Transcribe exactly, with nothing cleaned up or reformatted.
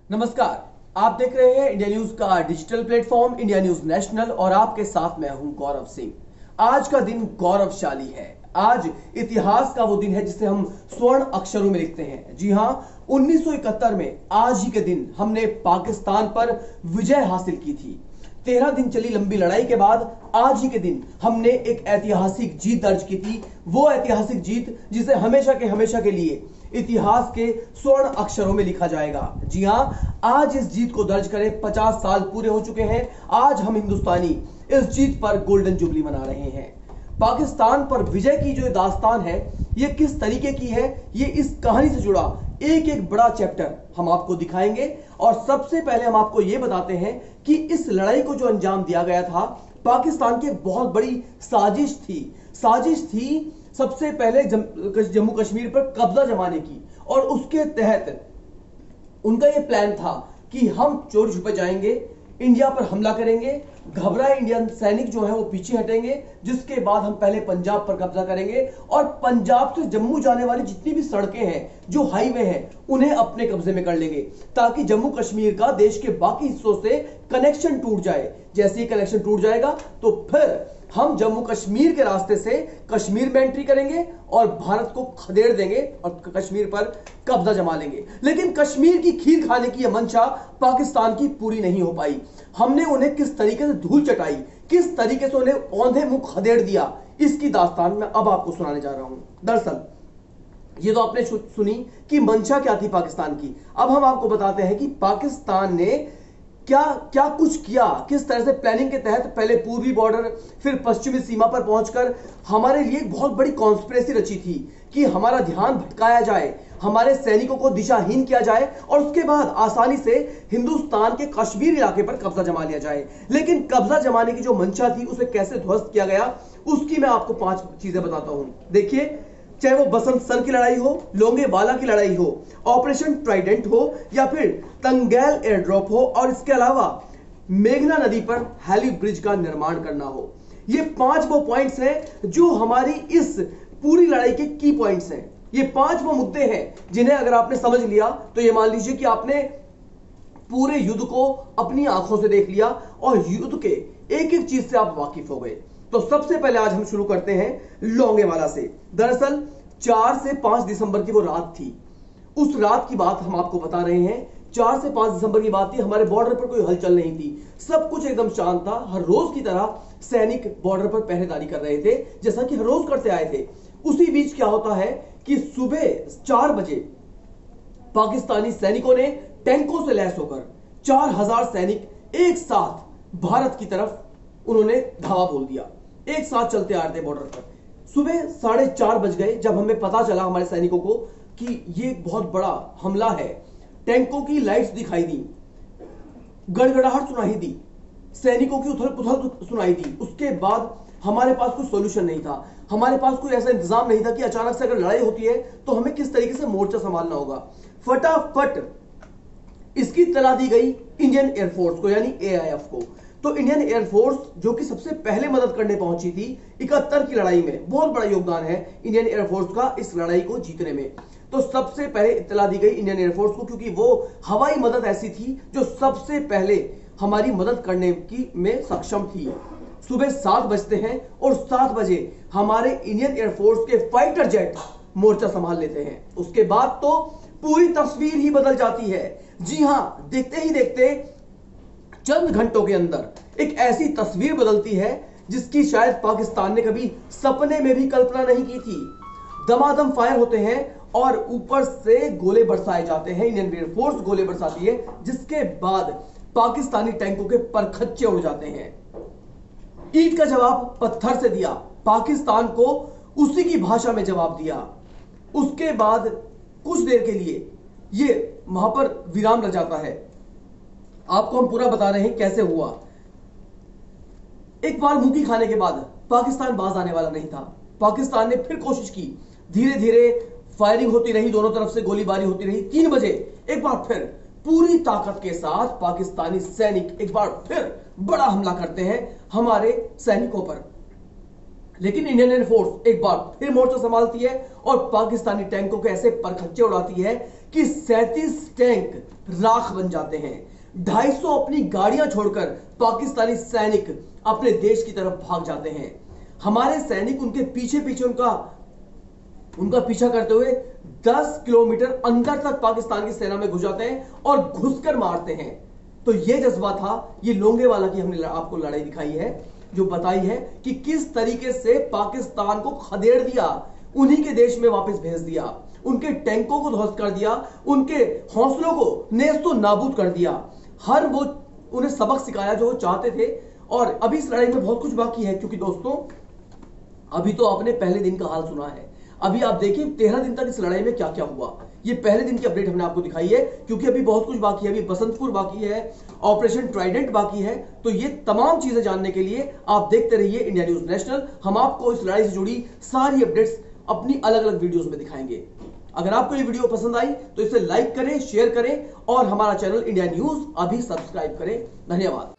नमस्कार, आप देख रहे हैं इंडिया न्यूज का digital platform India News National और आपके साथ मैं हूं गौरव सिंह। आज का दिन गौरवशाली है। आज इतिहास का वो दिन है जिसे हम स्वर्ण अक्षरों में लिखते हैं। जी हां, उन्नीस सौ इकहत्तर में आज ही के दिन हमने पाकिस्तान पर विजय हासिल की थी। तेरह दिन चली लंबी लड़ाई के बाद आज ही के दिन हमने एक ऐतिहासिक जीत दर्ज की थी। वो ऐतिहासिक जीत जिसे हमेशा के हमेशा के लिए इतिहास के स्वर्ण अक्षरों में लिखा जाएगा। जी हां, आज इस जीत को दर्ज करे पचास साल पूरे हो चुके हैं। आज हम हिंदुस्तानी इस जीत पर गोल्डन जुबली मना रहे हैं। पाकिस्तान पर विजय की जो दास्तान है, ये किस तरीके की है, ये इस कहानी से जुड़ा एक एक बड़ा चैप्टर हम आपको दिखाएंगे। और सबसे पहले हम आपको यह बताते हैं कि इस लड़ाई को जो अंजाम दिया गया था, पाकिस्तान की बहुत बड़ी साजिश थी। साजिश थी सबसे पहले जम्मू कश्मीर पर कब्जा जमाने की, और उसके तहत उनका यह प्लान था कि हम चोर छुपे जाएंगे, इंडिया पर हमला करेंगे, घबराए इंडियन सैनिक जो है वो पीछे हटेंगे, जिसके बाद हम पहले पंजाब पर कब्जा करेंगे और पंजाब से जम्मू जाने वाली जितनी भी सड़कें हैं, जो हाईवे हैं, उन्हें अपने कब्जे में कर लेंगे, ताकि जम्मू कश्मीर का देश के बाकी हिस्सों से कनेक्शन टूट जाए। जैसे ही कनेक्शन टूट जाएगा तो फिर हम जम्मू कश्मीर के रास्ते से कश्मीर में एंट्री करेंगे और भारत को खदेड़ देंगे और कश्मीर पर कब्जा जमा लेंगे। लेकिन कश्मीर की खीर खाने की यह मंशा पाकिस्तान की पूरी नहीं हो पाई। हमने उन्हें किस तरीके से धूल चटाई, किस तरीके से उन्हें औंधे मुंह खदेड़ दिया, इसकी दास्तान मैं अब आपको सुनाने जा रहा हूं। दरअसल ये तो आपने सुनी कि मंशा क्या थी पाकिस्तान की। अब हम आपको बताते हैं कि पाकिस्तान ने क्या क्या कुछ किया, किस तरह से प्लानिंग के तहत पहले पूर्वी बॉर्डर फिर पश्चिमी सीमा पर पहुंचकर हमारे लिए एक बहुत बड़ी कॉन्स्पिरेसी रची थी कि हमारा ध्यान भटकाया जाए, हमारे सैनिकों को दिशाहीन किया जाए और उसके बाद आसानी से हिंदुस्तान के कश्मीर इलाके पर कब्जा जमा लिया जाए। लेकिन कब्जा जमाने की जो मंशा थी, उसे कैसे ध्वस्त किया गया, उसकी मैं आपको पांच चीजें बताता हूं। देखिए, चाहे वो बसंत सर की लड़ाई हो, लोंगेवाला की लड़ाई हो, ऑपरेशन ट्राइडेंट हो या फिर तंगैल एयर ड्रॉप हो, और इसके अलावा मेघना नदी पर हेली ब्रिज का निर्माण करना हो, ये पांच वो पॉइंट्स हैं जो हमारी इस पूरी लड़ाई के की पॉइंट्स हैं। ये पांच वो मुद्दे हैं जिन्हें अगर आपने समझ लिया तो ये मान लीजिए कि आपने पूरे युद्ध को अपनी आंखों से देख लिया और युद्ध के एक एक चीज से आप वाकिफ हो गए। तो सबसे पहले आज हम शुरू करते हैं लोंगेवाला से। दरअसल चार से पांच दिसंबर की वो रात थी। उस रात की बात हम आपको बता रहे हैं। चार से पांच दिसंबर की बात थी। हमारे बॉर्डर पर कोई हलचल नहीं थी, सब कुछ एकदम शांत था। हर रोज की तरह सैनिक बॉर्डर पर पहरेदारी कर रहे थे, जैसा कि हर रोज करते आए थे। उसी बीच क्या होता है कि सुबह चार बजे पाकिस्तानी सैनिकों ने टैंकों से लैस होकर चार हजार सैनिक एक साथ भारत की तरफ उन्होंने धावा बोल दिया। एक साथ चलते आ रहे थे बॉर्डर पर। सुबह साढ़े चार बज गए जब हमें पता चला हमारे सैनिकों को कि ये एक बहुत बड़ा हमला है। टैंकों की लाइट्स दिखाई दी, गड़गड़ाहट सुनाई दी, सैनिकों की उथल पुथल सुनाई दी। उसके बाद हमारे पास कोई सॉल्यूशन नहीं था, हमारे पास कोई ऐसा इंतजाम नहीं था कि अचानक से अगर लड़ाई होती है तो हमें किस तरीके से मोर्चा संभालना होगा। फटाफट इसकी इत्तला दी गई इंडियन एयरफोर्स को, यानी ए आई एफ को। तो इंडियन एयरफोर्स जो कि सबसे पहले मदद करने पहुंची थी इकहत्तर की लड़ाई में, बहुत बड़ा योगदान है इंडियन एयरफोर्स का इस लड़ाई को जीतने में। तो सबसे पहले इत्तला दी गई इंडियन एयरफोर्स को, क्योंकि वो हवाई मदद ऐसी थी जो सबसे पहले हमारी मदद करने की में सक्षम थी। सुबह सात बजते हैं और सात बजे हमारे इंडियन एयरफोर्स के फाइटर जेट मोर्चा संभाल लेते हैं। उसके बाद तो पूरी तस्वीर ही बदल जाती है। जी हां, देखते ही देखते चंद घंटों के अंदर एक ऐसी तस्वीर बदलती है जिसकी शायद पाकिस्तान ने कभी सपने में भी कल्पना नहीं की थी। दमादम फायर होते हैं और ऊपर से गोले बरसाए जाते हैं। इंडियन एयरफोर्स गोले बरसाती है, जिसके बाद पाकिस्तानी टैंकों के परखच्चे उड़ जाते हैं। ईंट का जवाब पत्थर से दिया, पाकिस्तान को उसी की भाषा में जवाब दिया। उसके बाद कुछ देर के लिए ये वहां पर विराम लग जाता है। आपको हम पूरा बता रहे हैं कैसे हुआ। एक बार मुंह खाने के बाद पाकिस्तान बाज आने वाला नहीं था। पाकिस्तान ने फिर कोशिश की, धीरे धीरे फायरिंग होती रही, दोनों तरफ से गोलीबारी होती रही। तीन बजे एक बार फिर पूरी ताकत के साथ पाकिस्तानी सैनिक एक बार फिर बड़ा हमला करते हैं हमारे सैनिकों पर। लेकिन इंडियन एयरफोर्स एक बार फिर मोर्चा संभालती है और पाकिस्तानी टैंकों के ऐसे परखच्चे उड़ाती है कि सैंतीस टैंक राख बन जाते हैं। ढाई सौ अपनी गाड़ियां छोड़कर पाकिस्तानी सैनिक अपने देश की तरफ भाग जाते हैं। हमारे सैनिक उनके पीछे पीछे उनका उनका पीछा करते हुए दस किलोमीटर अंदर तक पाकिस्तान की सेना में घुस जाते हैं और घुसकर मारते हैं। तो यह जज्बा था, ये लोंगेवाला की हमने आपको लड़ाई दिखाई है, जो बताई है कि किस तरीके से पाकिस्तान को खदेड़ दिया, उन्हीं के देश में वापस भेज दिया, उनके टैंकों को ध्वस्त कर दिया, उनके हौसलों को नेस्तो नाबूद कर दिया। हर वो उन्हें सबक सिखाया जो वो चाहते थे। और अभी इस लड़ाई में बहुत कुछ बाकी है, क्योंकि दोस्तों अभी तो आपने पहले दिन का हाल सुना है। अभी आप देखिए तेरह दिन तक इस लड़ाई में क्या क्या हुआ। ये पहले दिन की अपडेट हमने आपको दिखाई है, क्योंकि अभी बहुत कुछ बाकी है। अभी बसंतपुर बाकी है, ऑपरेशन ट्राइडेंट बाकी है। तो ये तमाम चीजें जानने के लिए आप देखते रहिए इंडिया न्यूज नेशनल। हम आपको इस लड़ाई से जुड़ी सारी अपडेट्स अपनी अलग अलग वीडियोस में दिखाएंगे। अगर आपको ये वीडियो पसंद आई तो इसे लाइक करें, शेयर करें और हमारा चैनल इंडिया न्यूज अभी सब्सक्राइब करें। धन्यवाद।